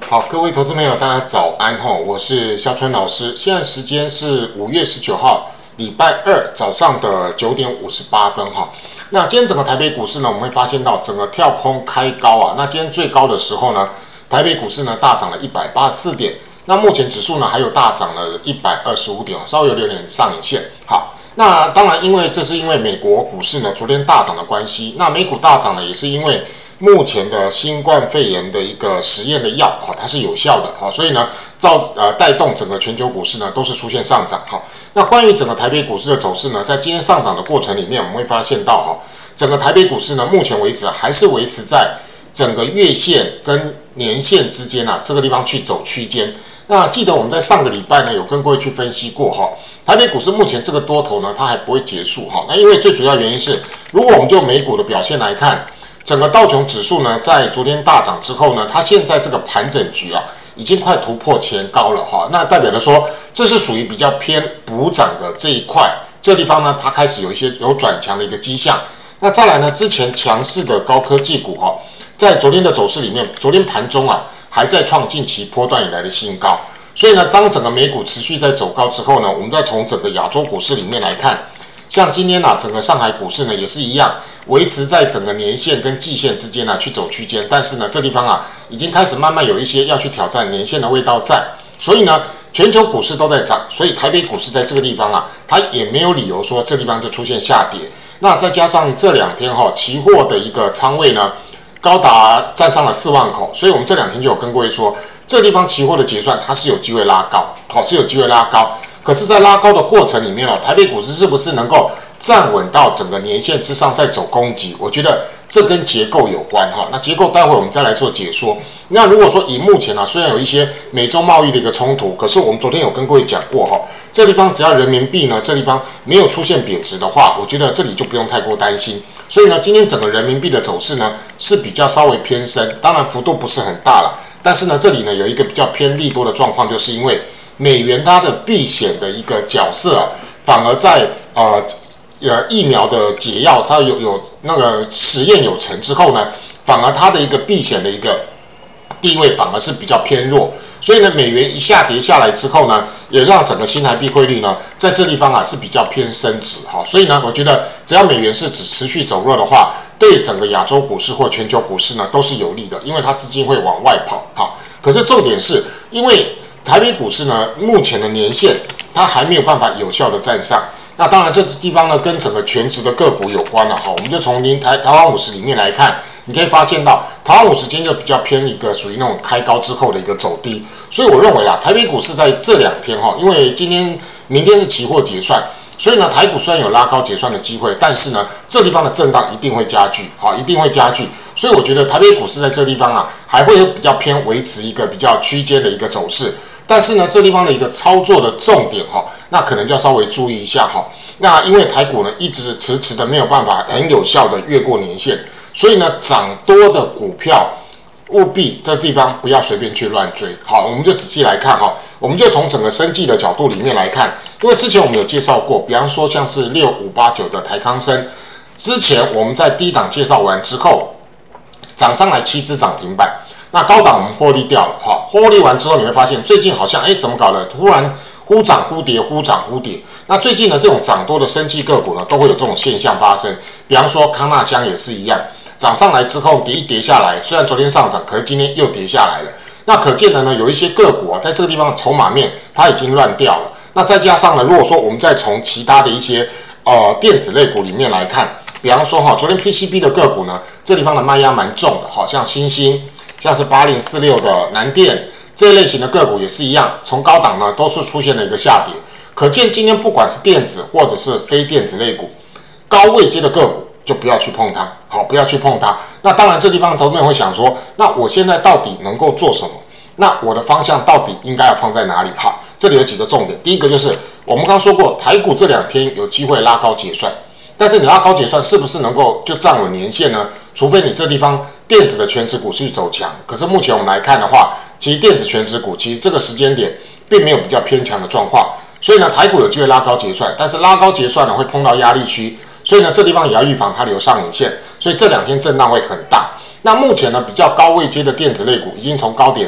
好，各位投资朋友，大家早安哈！我是肖春老师，现在时间是5月19号，礼拜二早上的9点58分哈。那今天整个台北股市呢，我们会发现到整个跳空开高啊。那今天最高的时候呢，台北股市呢大涨了184点。那目前指数呢还有大涨了125点，稍微有点上影线。好，那当然这是因为美国股市呢昨天大涨的关系，那美股大涨呢也是因为目前的新冠肺炎的一个实验的药啊，它是有效的，所以呢带动整个全球股市呢都是出现上涨哈。那关于整个台北股市的走势呢，在今天上涨的过程里面，我们会发现到整个台北股市呢目前为止还是维持在整个月线跟年线之间这个地方去走区间。那记得我们在上个礼拜呢有跟各位去分析过台北股市目前这个多头呢它还不会结束那因为最主要原因是，如果我们就美股的表现来看，整个道琼指数呢，在昨天大涨之后呢，它现在这个盘整局已经快突破前高了那代表着说，这是属于比较偏补涨的这一块，这地方呢，它开始有转强的一个迹象。那再来呢，之前强势的高科技股在昨天的走势里面，昨天盘中还在创近期波段以来的新高。所以呢，当整个美股持续在走高之后呢，我们再从整个亚洲股市里面来看，像今天整个上海股市呢也是一样，维持在整个年线跟季线之间去走区间，但是呢，这地方已经开始慢慢有一些要去挑战年线的味道在，所以呢，全球股市都在涨，所以台北股市在这个地方它也没有理由说这地方就出现下跌。那再加上这2天期货的一个仓位呢，高达站上了4万口，所以我们这2天就有跟各位说，这个地方期货的结算它是有机会拉高，是有机会拉高。可是，在拉高的过程里面台北股市是不是能够站稳到整个年线之上再走攻击？我觉得这跟结构有关那结构待会我们再来做解说。那如果说以目前虽然有一些美中贸易的一个冲突，可是我们昨天有跟各位讲过这地方只要人民币呢这地方没有出现贬值的话，我觉得这里就不用太过担心。所以呢，今天整个人民币的走势呢是比较稍微偏深，当然幅度不是很大了，但是呢这里呢有一个比较偏利多的状况，就是因为美元它的避险的一个角色反而在疫苗的解药它有那个实验有成之后呢，反而它的一个避险的一个地位反而是比较偏弱，所以呢，美元一下跌下来之后呢，也让整个新台币汇率呢在这地方是比较偏升值所以呢，我觉得只要美元是只持续走弱的话，对整个亚洲股市或全球股市呢都是有利的，因为它资金会往外跑可是重点是因为台北股市呢目前的年线它还没有办法有效的站上。那当然，这地方呢跟整个全值的个股有关了我们就从台湾50里面来看，你可以发现到台湾50今天就比较偏一个属于那种开高之后的一个走低，所以我认为台北股市在这2天因为明天是期货结算，所以呢台股虽然有拉高结算的机会，但是呢这地方的震荡一定会加剧一定会加剧，所以我觉得台北股市在这地方还会有比较偏维持一个比较区间的一个走势。但是呢，这地方的一个操作的重点那可能就要稍微注意一下那因为台股呢一直迟的没有办法很有效的越过年线，所以呢涨多的股票务必这地方不要随便去乱追。好，我们就仔细来看我们就从整个生技的角度里面来看，因为之前我们有介绍过，比方说像是6589的台康生，之前我们在低档介绍完之后，涨上来7只涨停板。那高档我们获利掉了获利完之后，你会发现最近好像怎么搞的，突然忽涨忽跌，忽涨忽跌。那最近的这种涨多的生技个股呢，都会有这种现象发生。比方说康纳香也是一样，涨上来之后跌下来，虽然昨天上涨，可是今天又跌下来了。那可见的呢，有一些个股在这个地方的筹码面它已经乱掉了。那再加上呢，如果说我们再从其他的一些电子类股里面来看，比方说昨天 PCB 的个股呢，这地方的卖压蛮重的像新兴。像是8046的南电这一类型的个股也是一样，从高档呢都是出现了一个下跌。可见今天不管是电子或者是非电子类股，高位阶的个股就不要去碰它，不要去碰它。那当然这地方投资人会想说，那我现在到底能够做什么？那我的方向到底应该要放在哪里？这里有几个重点。第一个就是我们刚说过，台股这2天有机会拉高结算，但是你拉高结算是不是能够就站稳年线呢？除非你这地方电子的全指股去走强，可是目前我们来看的话，其实电子全指股其实这个时间点并没有比较偏强的状况，所以呢台股有机会拉高结算，但是拉高结算呢会碰到压力区，所以呢这地方也要预防它留上影线，所以这2天震荡会很大。那目前呢比较高位阶的电子类股已经从高点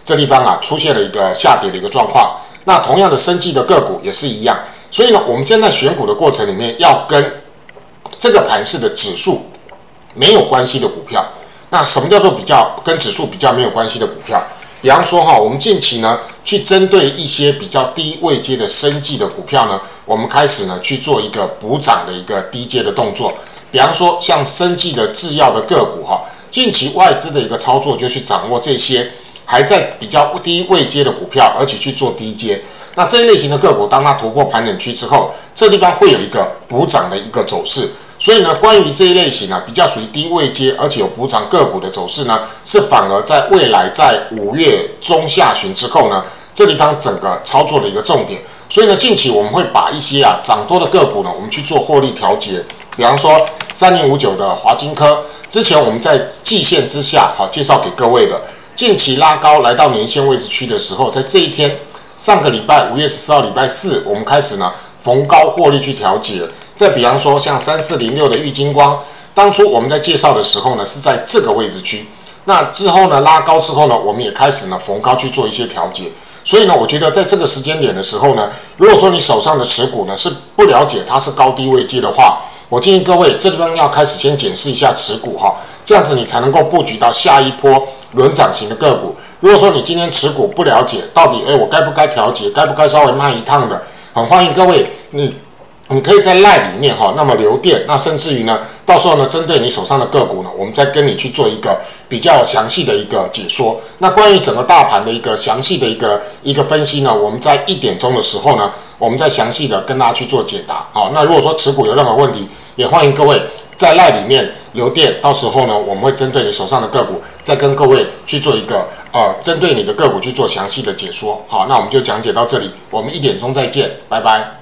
这地方出现了一个下跌的一个状况。那同样的生技的个股也是一样，所以呢，我们现在选股的过程里面要跟这个盘势的指数没有关系的股票。那什么叫做跟指数比较没有关系的股票？比方说我们近期呢去针对一些比较低位阶的生技的股票呢，我们开始呢去做一个补涨的一个低阶的动作。比方说像生技的制药的个股近期外资的一个操作就去掌握这些还在比较低位阶的股票，而且去做低阶。那这一类型的个股，当它突破盘整区之后，这地方会有一个补涨的一个走势。所以呢，关于这一类型比较属于低位阶，而且有补涨个股的走势呢，是反而在未来在5月中下旬之后呢，这地方整个操作的一个重点。所以呢，近期我们会把一些涨多的个股呢，我们去做获利调节。比方说3059的华金科，之前我们在季线之下介绍给各位的，近期拉高来到年线位置区的时候，在这一天上个礼拜5月14号礼拜四，我们开始呢逢高获利去调节。再比方说像3406的玉晶光，当初我们在介绍的时候呢，是在这个位置区。那之后呢，拉高之后呢，我们也开始呢逢高去做一些调节。所以呢，我觉得在这个时间点的时候呢，如果说你手上的持股呢是不了解它是高低位阶的话，我建议各位这地方要开始先检视一下持股这样子你才能够布局到下一波轮涨型的个股。如果说你今天持股不了解，到底我该不该调节，该不该稍微卖一趟的，很欢迎各位你可以在 LINE 里面那么留电，那甚至于呢，到时候呢，针对你手上的个股呢，我们再跟你去做一个比较详细的一个解说。那关于整个大盘的一个详细的一个分析呢，我们在1点钟的时候呢，我们再详细的跟大家去做解答。那如果说持股有任何问题，也欢迎各位在 LINE 里面留电，到时候呢，我们会针对你手上的个股，再跟各位去做一个针对你的个股去做详细的解说。好，那我们就讲解到这里，我们1点钟再见，拜拜。